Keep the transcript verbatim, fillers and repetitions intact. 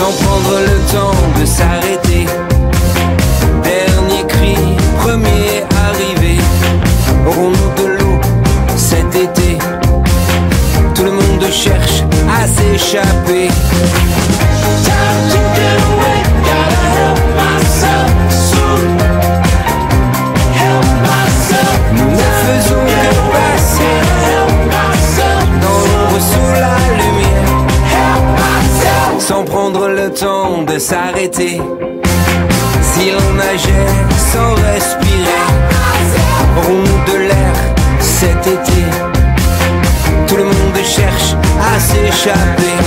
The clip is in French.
sans prendre le temps de s'arrêter. Dernier cri, premier arrivé. Aurons-nous de l'eau cet été? Tout le monde cherche à s'échapper. Time to get away, gotta help myself soon. Help myself. Nous ne faisons que passer dans l'ombre sous la lumière, sans prendre le temps de s'arrêter. Si l'on nageait sans respirer, aurons-nous de l'air cet été? Tout le monde cherche à s'échapper.